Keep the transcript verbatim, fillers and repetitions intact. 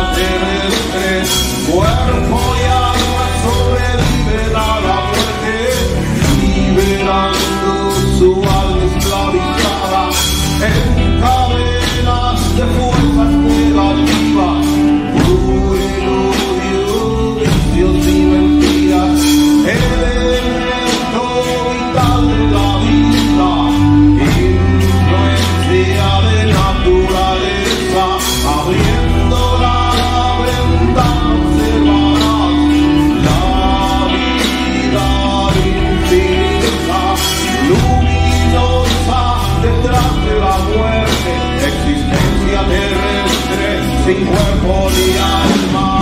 terrestre, cuerpo y alma sobreviven a la muerte, liberando su alma esclavizada en cadenas de fuerzas negativas, puro odio, vicios y mentiras, el elemento vital de la vida, influencia de naturaleza, abriendo la ventana observarás la vida infinita, luminosa detrás de la muerte, existencia terrestre sin cuerpo ni alma.